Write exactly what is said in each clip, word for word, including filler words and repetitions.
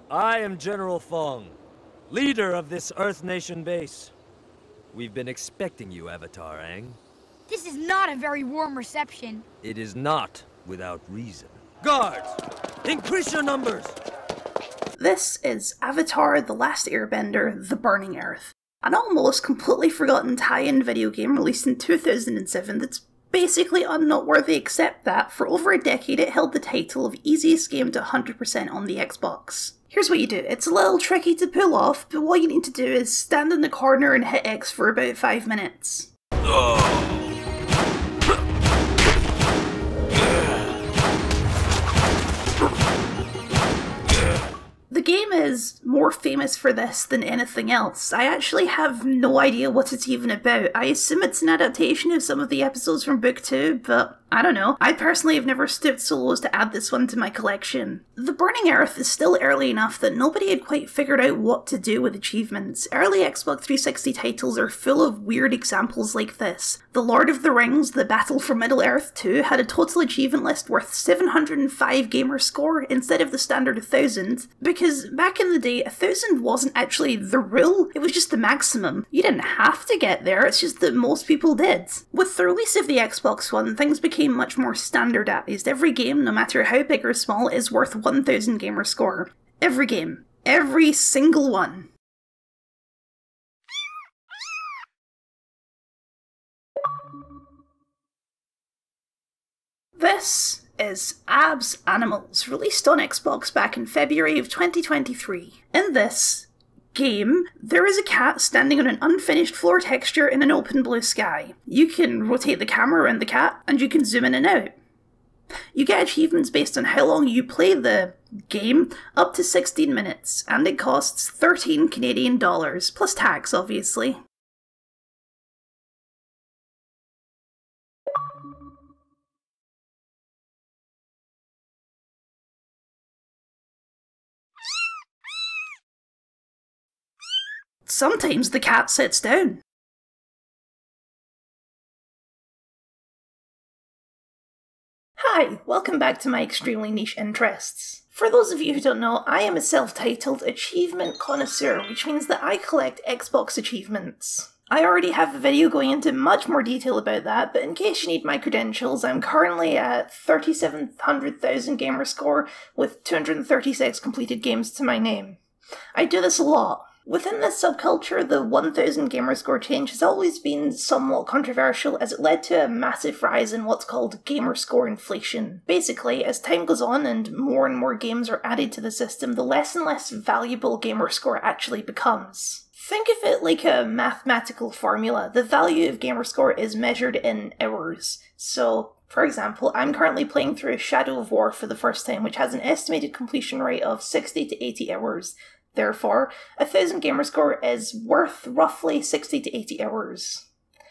I am General Fong, leader of this Earth Nation base. We've been expecting you, Avatar Aang. This is not a very warm reception. It is not without reason. Guards! Increase your numbers! This is Avatar: The Last Airbender, The Burning Earth, an almost completely forgotten tie-in video game released in two thousand seven that's basically unnoteworthy except that for over a decade it held the title of easiest game to one hundred percent on the Xbox. Here's what you do. It's a little tricky to pull off, but what you need to do is stand in the corner and hit X for about five minutes. The game is more famous for this than anything else. I actually have no idea what it's even about. I assume it's an adaptation of some of the episodes from Book two, but I don't know. I personally have never stooped so low as to add this one to my collection. The Burning Earth is still early enough that nobody had quite figured out what to do with achievements. Early Xbox three sixty titles are full of weird examples like this. The Lord of the Rings, The Battle for Middle-earth two had a total achievement list worth seven hundred five gamer score instead of the standard one thousand, because back in the day, one thousand wasn't actually the rule, it was just the maximum. You didn't have to get there, it's just that most people did. With the release of the Xbox One, things became much more standardized. Every game, no matter how big or small, is worth one thousand gamer score. Every game. Every single one. This is Aabs Animals, released on Xbox back in February of twenty twenty-three. In this game, there is a cat standing on an unfinished floor texture in an open blue sky. You can rotate the camera around the cat, and you can zoom in and out. You get achievements based on how long you play the game, up to sixteen minutes, and it costs thirteen Canadian dollars, plus tax obviously. Sometimes the cat sits down. Hi, welcome back to my extremely niche interests. For those of you who don't know, I am a self-titled achievement connoisseur, which means that I collect Xbox achievements. I already have a video going into much more detail about that, but in case you need my credentials, I'm currently at thirty-seven hundred thousand gamer score with two hundred thirty-six completed games to my name. I do this a lot. Within this subculture, the one thousand gamer score change has always been somewhat controversial as it led to a massive rise in what's called gamer score inflation. Basically, as time goes on and more and more games are added to the system, the less and less valuable gamer score actually becomes. Think of it like a mathematical formula. The value of gamer score is measured in hours. So, for example, I'm currently playing through Shadow of War for the first time, which has an estimated completion rate of sixty to eighty hours. Therefore, a thousand gamer score is worth roughly sixty to eighty hours.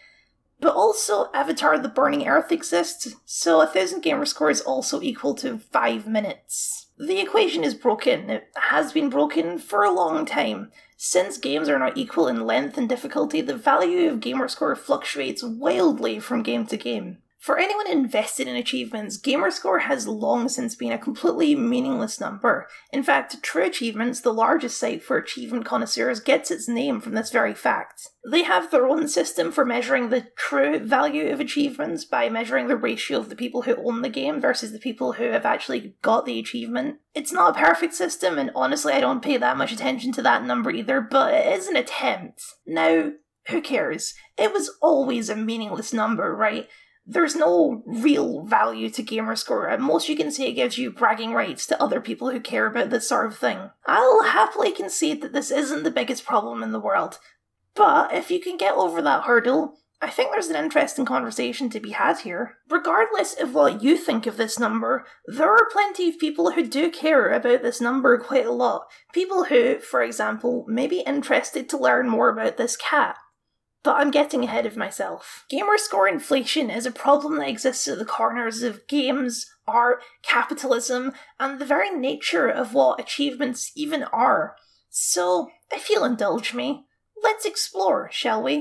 But also, Avatar: The Burning Earth exists, so a thousand gamer score is also equal to five minutes. The equation is broken. It has been broken for a long time. Since games are not equal in length and difficulty, the value of gamer score fluctuates wildly from game to game. For anyone invested in achievements, gamerscore has long since been a completely meaningless number. In fact, True Achievements, the largest site for achievement connoisseurs, gets its name from this very fact. They have their own system for measuring the true value of achievements by measuring the ratio of the people who own the game versus the people who have actually got the achievement. It's not a perfect system, and honestly I don't pay that much attention to that number either, but it is an attempt. Now, who cares? It was always a meaningless number, right? There's no real value to gamerscore. At most you can say it gives you bragging rights to other people who care about this sort of thing. I'll happily concede that this isn't the biggest problem in the world, but if you can get over that hurdle, I think there's an interesting conversation to be had here. Regardless of what you think of this number, there are plenty of people who do care about this number quite a lot. People who, for example, may be interested to learn more about this cat. But I'm getting ahead of myself. Gamerscore inflation is a problem that exists at the corners of games, art, capitalism, and the very nature of what achievements even are. So, if you'll indulge me, let's explore, shall we?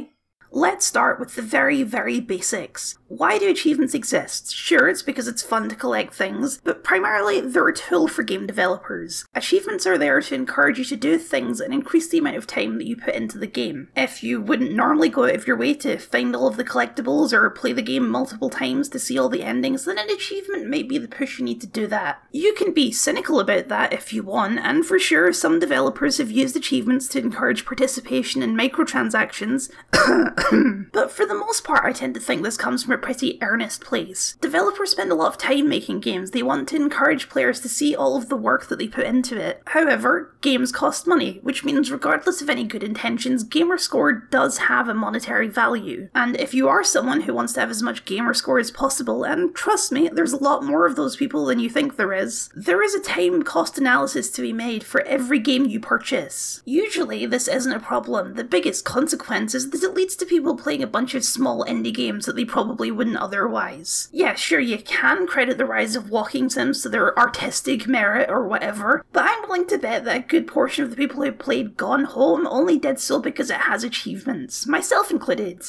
Let's start with the very, very basics. Why do achievements exist? Sure, it's because it's fun to collect things, but primarily they're a tool for game developers. Achievements are there to encourage you to do things and increase the amount of time that you put into the game. If you wouldn't normally go out of your way to find all of the collectibles or play the game multiple times to see all the endings, then an achievement might be the push you need to do that. You can be cynical about that if you want, and for sure some developers have used achievements to encourage participation in microtransactions, but for the most part I tend to think this comes from a pretty earnest place. Developers spend a lot of time making games. They want to encourage players to see all of the work that they put into it. However, games cost money, which means regardless of any good intentions, gamer score does have a monetary value. And if you are someone who wants to have as much gamer score as possible, and trust me, there's a lot more of those people than you think there is, there is a time cost analysis to be made for every game you purchase. Usually this isn't a problem. The biggest consequence is that it leads to people playing a bunch of small indie games that they probably wouldn't otherwise. Yeah, sure, you can credit the rise of walking sims to their artistic merit or whatever, but I'm willing to bet that a good portion of the people who played Gone Home only did so because it has achievements, myself included.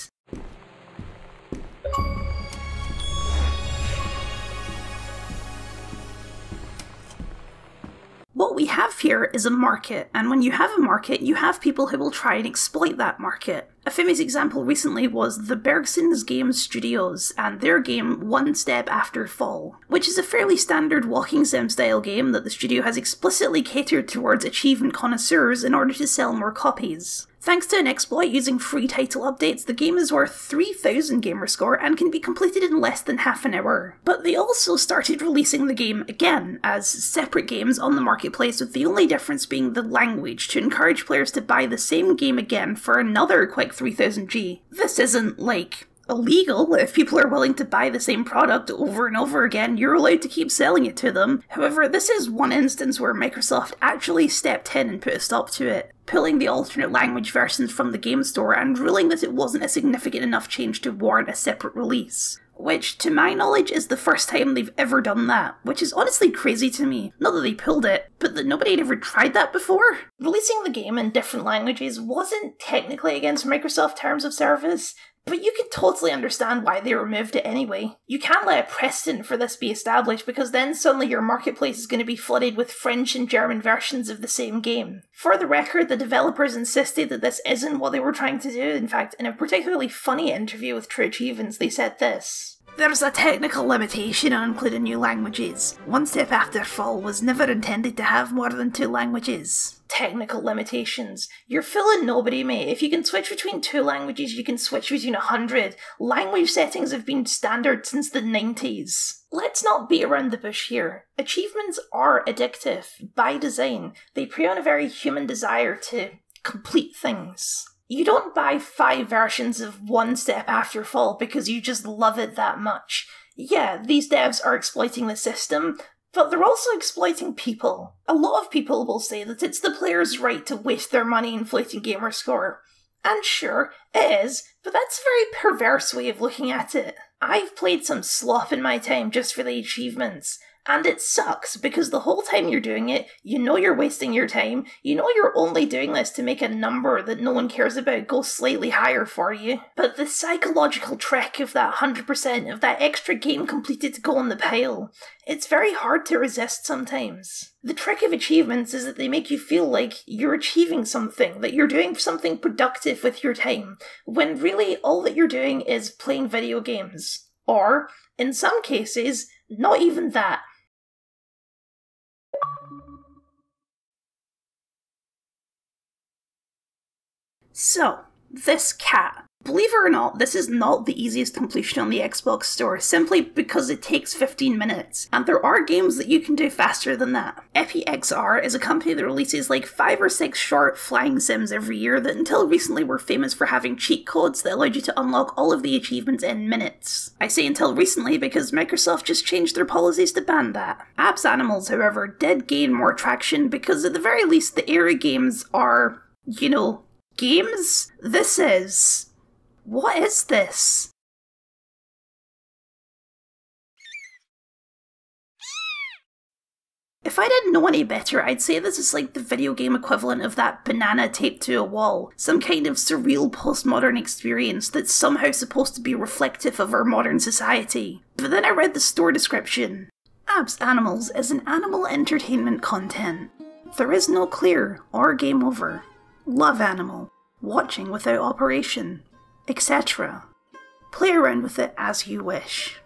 What we have here is a market, and when you have a market, you have people who will try and exploit that market. A famous example recently was the Bergsons Games Studios and their game One Step After Fall, which is a fairly standard walking sim style game that the studio has explicitly catered towards achievement connoisseurs in order to sell more copies. Thanks to an exploit using free title updates, the game is worth three thousand gamerscore and can be completed in less than half an hour. But they also started releasing the game again as separate games on the marketplace, with the only difference being the language, to encourage players to buy the same game again for another quick three thousand G. This isn't, like, illegal. If people are willing to buy the same product over and over again, you're allowed to keep selling it to them. However, this is one instance where Microsoft actually stepped in and put a stop to it, pulling the alternate language versions from the game store and ruling that it wasn't a significant enough change to warrant a separate release. Which, to my knowledge, is the first time they've ever done that, which is honestly crazy to me. Not that they pulled it, but that nobody had ever tried that before. Releasing the game in different languages wasn't technically against Microsoft terms of service, but you can totally understand why they removed it anyway. You can't let a precedent for this be established, because then suddenly your marketplace is going to be flooded with French and German versions of the same game. For the record, the developers insisted that this isn't what they were trying to do. In fact, in a particularly funny interview with True Achievements, they said this: "There's a technical limitation on including new languages. One Step After Fall was never intended to have more than two languages." Technical limitations. You're fooling nobody, mate. If you can switch between two languages, you can switch between a hundred. Language settings have been standard since the nineties. Let's not beat around the bush here. Achievements are addictive. By design, they prey on a very human desire to complete things. You don't buy five versions of One Step After Fall because you just love it that much. Yeah, these devs are exploiting the system, but they're also exploiting people. A lot of people will say that it's the player's right to waste their money inflating gamer score. And sure, it is, but that's a very perverse way of looking at it. I've played some slop in my time just for the achievements, and it sucks, because the whole time you're doing it, you know you're wasting your time, you know you're only doing this to make a number that no one cares about go slightly higher for you. But the psychological trick of that one hundred percent, of that extra game completed to go on the pile, it's very hard to resist sometimes. The trick of achievements is that they make you feel like you're achieving something, that you're doing something productive with your time, when really all that you're doing is playing video games. Or, in some cases, not even that. So, this cat. Believe it or not, this is not the easiest completion on the Xbox store, simply because it takes fifteen minutes, and there are games that you can do faster than that. EpiXR is a company that releases like five or six short flying sims every year that until recently were famous for having cheat codes that allowed you to unlock all of the achievements in minutes. I say until recently because Microsoft just changed their policies to ban that. Aabs Animals, however, did gain more traction because at the very least the era games are, you know, games? This is... What is this? If If I didn't know any better, I'd say this is like the video game equivalent of that banana taped to a wall, some kind of surreal postmodern experience that's somehow supposed to be reflective of our modern society. But then I read the store description. Aabs Animals is an animal entertainment content. There is no clear or game over. Love animal. Watching without operation. et cetera. Play around with it as you wish.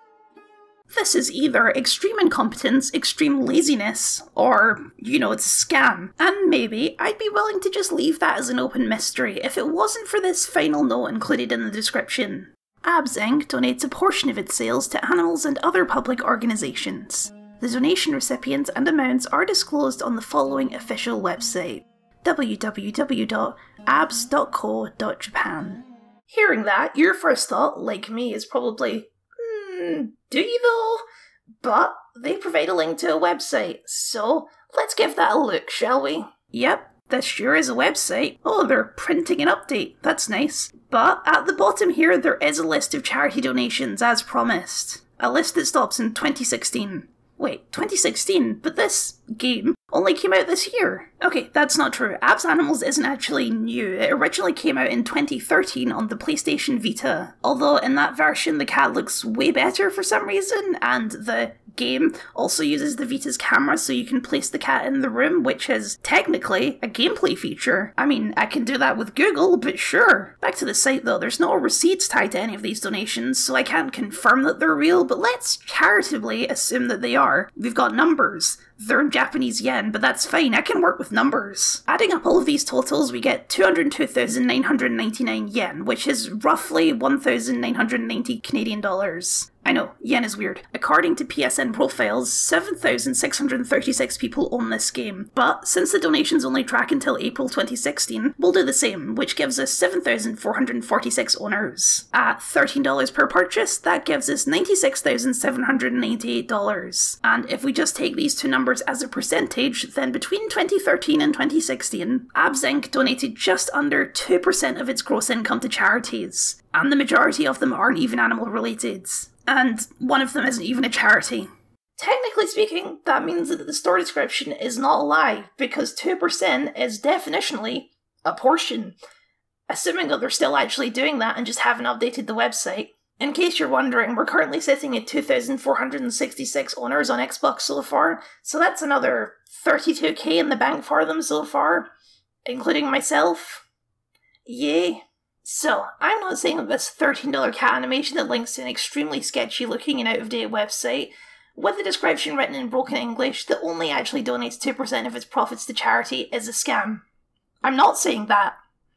This is either extreme incompetence, extreme laziness, or, you know, it's a scam. And maybe I'd be willing to just leave that as an open mystery if it wasn't for this final note included in the description. Aabs Incorporated donates a portion of its sales to animals and other public organisations. The donation recipients and amounts are disclosed on the following official website, w w w dot aabs dot co dot japan. Hearing that, your first thought, like me, is probably, hmm, do you though? But they provide a link to a website, so let's give that a look, shall we? Yep, this sure is a website. Oh, they're printing an update, that's nice. But at the bottom here, there is a list of charity donations as promised. A list that stops in twenty sixteen. Wait, twenty sixteen? But this game only came out this year. Okay, that's not true. Aabs Animals isn't actually new. It originally came out in twenty thirteen on the PlayStation Vita. Although in that version the cat looks way better for some reason, and the game also uses the Vita's camera so you can place the cat in the room, which is technically a gameplay feature. I mean, I can do that with Google, but sure. Back to the site though, there's no receipts tied to any of these donations, so I can't confirm that they're real, but let's charitably assume that they are. We've got numbers. They're in Japanese yen, but that's fine, I can work with numbers. Adding up all of these totals, we get two hundred two thousand nine hundred ninety-nine yen, which is roughly one thousand nine hundred ninety Canadian dollars. I know, yen is weird. According to P S N profiles, seven thousand six hundred thirty-six people own this game, but since the donations only track until April twenty sixteen, we'll do the same, which gives us seven thousand four hundred forty-six owners. At thirteen dollars per purchase, that gives us ninety-six thousand seven hundred ninety-eight dollars. And if we just take these two numbers as a percentage, then between twenty thirteen and twenty sixteen, Aabs Incorporated donated just under two percent of its gross income to charities, and the majority of them aren't even animal related. And one of them isn't even a charity. Technically speaking, that means that the store description is not a lie, because two percent is definitionally a portion. Assuming that they're still actually doing that and just haven't updated the website. In case you're wondering, we're currently sitting at two thousand four hundred sixty-six owners on Xbox so far, so that's another thirty-two k in the bank for them so far, including myself. Yay. So, I'm not saying that this thirteen dollar cat animation that links to an extremely sketchy looking and out-of-date website, with the description written in broken English that only actually donates two percent of its profits to charity, is a scam. I'm not saying that.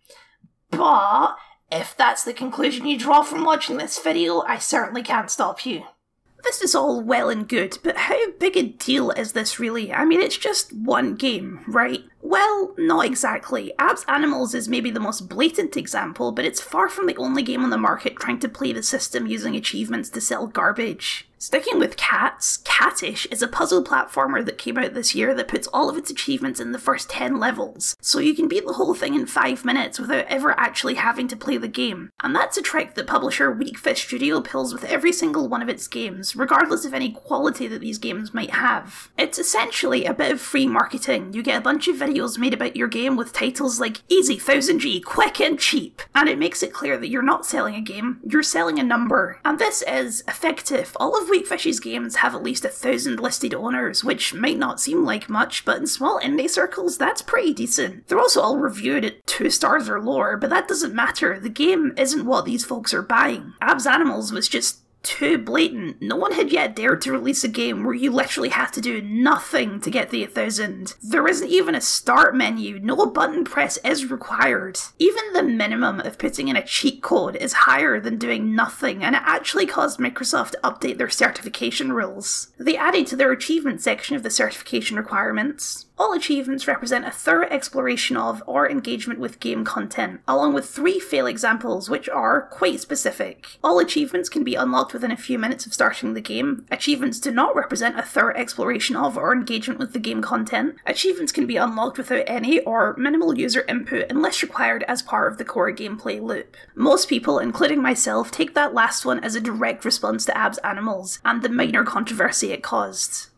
But, if that's the conclusion you draw from watching this video, I certainly can't stop you. This is all well and good, but how big a deal is this really? I mean, it's just one game, right? Well, not exactly. Aabs Animals is maybe the most blatant example, but it's far from the only game on the market trying to play the system using achievements to sell garbage. Sticking with cats, Catish is a puzzle platformer that came out this year that puts all of its achievements in the first ten levels, so you can beat the whole thing in five minutes without ever actually having to play the game. And that's a trick that publisher Weakfish Studio pulls with every single one of its games, regardless of any quality that these games might have. It's essentially a bit of free marketing. You get a bunch of videos made about your game with titles like Easy one thousand G, Quick and Cheap, and it makes it clear that you're not selling a game, you're selling a number. And this is effective. All of Weakfish's games have at least a thousand listed owners, which might not seem like much, but in small indie circles, that's pretty decent. They're also all reviewed at two stars or lower, but that doesn't matter. The game isn't what these folks are buying. Aabs Animals was just too blatant. No one had yet dared to release a game where you literally had to do nothing to get the one thousand. There isn't even a start menu, no button press is required. Even the minimum of putting in a cheat code is higher than doing nothing, and it actually caused Microsoft to update their certification rules. They added to their achievement section of the certification requirements. All achievements represent a thorough exploration of or engagement with game content, along with three fail examples which are quite specific. All achievements can be unlocked within a few minutes of starting the game. Achievements do not represent a thorough exploration of or engagement with the game content. Achievements can be unlocked without any or minimal user input unless required as part of the core gameplay loop. Most people, including myself, take that last one as a direct response to Aabs Animals and the minor controversy it caused.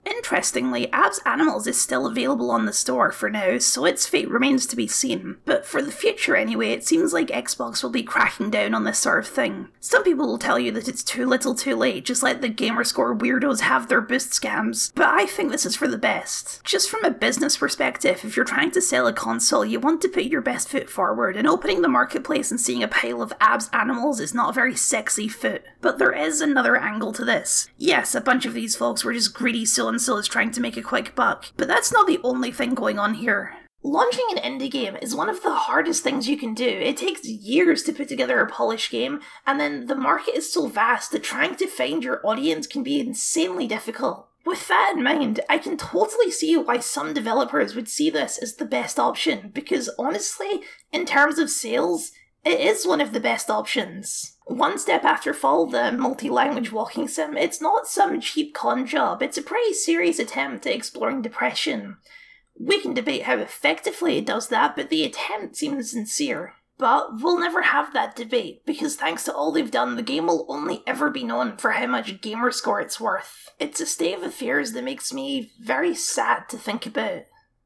Interestingly, Aabs Animals is still available on the store for now, so its fate remains to be seen. But for the future anyway, it seems like Xbox will be cracking down on this sort of thing. Some people will tell you that it's too little too late, just let the gamerscore weirdos have their boost scams, but I think this is for the best. Just from a business perspective, if you're trying to sell a console, you want to put your best foot forward, and opening the marketplace and seeing a pile of Aabs Animals is not a very sexy foot. But there is another angle to this. Yes, a bunch of these folks were just greedy so-and-sos trying to make a quick buck, but that's not the only thing going on here. Launching an indie game is one of the hardest things you can do. It takes years to put together a polished game, and then the market is so vast that trying to find your audience can be insanely difficult. With that in mind, I can totally see why some developers would see this as the best option, because honestly, in terms of sales, it is one of the best options. One Step After Fall, the multi-language walking sim, it's not some cheap con job, it's a pretty serious attempt at exploring depression. We can debate how effectively it does that, but the attempt seems sincere. But we'll never have that debate, because thanks to all they've done, the game will only ever be known for how much gamerscore it's worth. It's a state of affairs that makes me very sad to think about.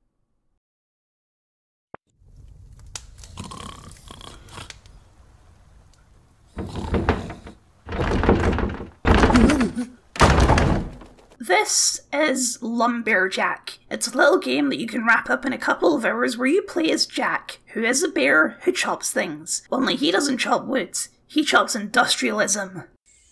This is Lumberjack. It's a little game that you can wrap up in a couple of hours where you play as Jack, who is a bear who chops things. Only he doesn't chop wood, he chops industrialism.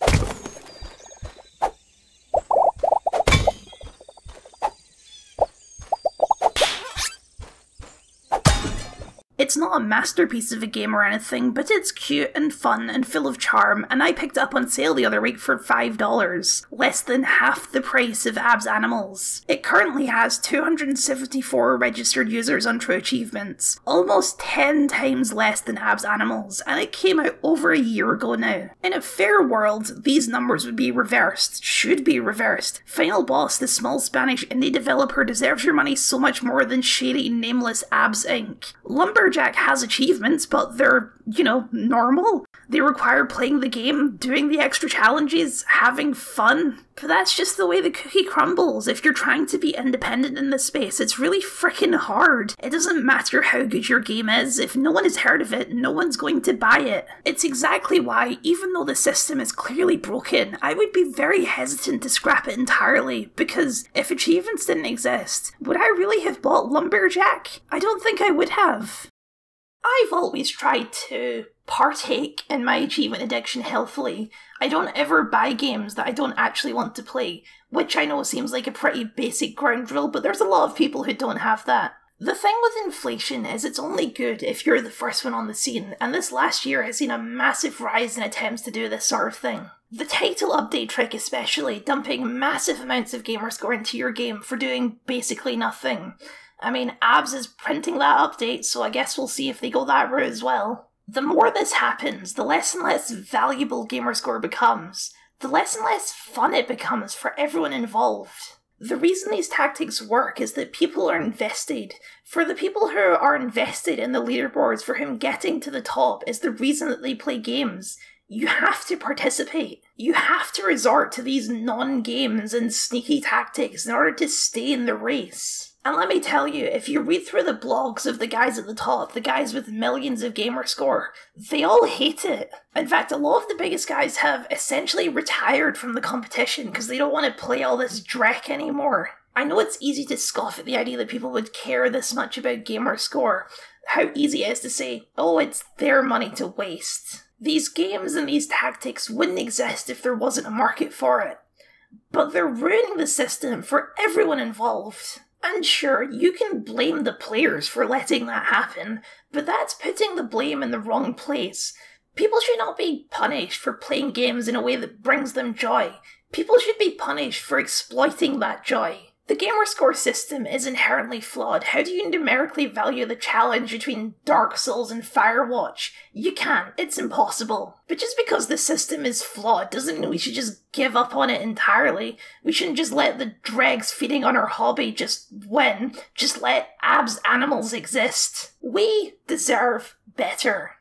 It's not a masterpiece of a game or anything, but it's cute and fun and full of charm, and I picked it up on sale the other week for five dollars, less than half the price of Aabs Animals. It currently has two hundred seventy-four registered users on True Achievements, almost ten times less than Aabs Animals, and it came out over a year ago now. In a fair world, these numbers would be reversed, should be reversed. Final Boss, the small Spanish indie developer, deserves your money so much more than shady, nameless Aabs Incorporated. Lumberjack has achievements, but they're, you know, normal. They require playing the game, doing the extra challenges, having fun. But that's just the way the cookie crumbles. If you're trying to be independent in this space, it's really freaking hard. It doesn't matter how good your game is. If no one has heard of it, no one's going to buy it. It's exactly why, even though the system is clearly broken, I would be very hesitant to scrap it entirely, because if achievements didn't exist, would I really have bought Lumberjack? I don't think I would have. I've always tried to partake in my achievement addiction healthily. I don't ever buy games that I don't actually want to play, which I know seems like a pretty basic ground rule, but there's a lot of people who don't have that. The thing with inflation is it's only good if you're the first one on the scene, and this last year has seen a massive rise in attempts to do this sort of thing. The title update trick especially, dumping massive amounts of gamerscore into your game for doing basically nothing. I mean, Aabs is printing that update, so I guess we'll see if they go that route as well. The more this happens, the less and less valuable gamerscore becomes, the less and less fun it becomes for everyone involved. The reason these tactics work is that people are invested. For the people who are invested in the leaderboards, for whom getting to the top is the reason that they play games, you have to participate. You have to resort to these non-games and sneaky tactics in order to stay in the race. And let me tell you, if you read through the blogs of the guys at the top, the guys with millions of gamer score, they all hate it. In fact, a lot of the biggest guys have essentially retired from the competition because they don't want to play all this dreck anymore. I know it's easy to scoff at the idea that people would care this much about gamer score. How easy it is to say, oh, it's their money to waste. These games and these tactics wouldn't exist if there wasn't a market for it. But they're ruining the system for everyone involved. And sure, you can blame the players for letting that happen, but that's putting the blame in the wrong place. People should not be punished for playing games in a way that brings them joy. People should be punished for exploiting that joy. The gamerscore system is inherently flawed. How do you numerically value the challenge between Dark Souls and Firewatch? You can't. It's impossible. But just because the system is flawed doesn't mean we should just give up on it entirely. We shouldn't just let the dregs feeding on our hobby just win. Just let Aabs Animals exist. We deserve better.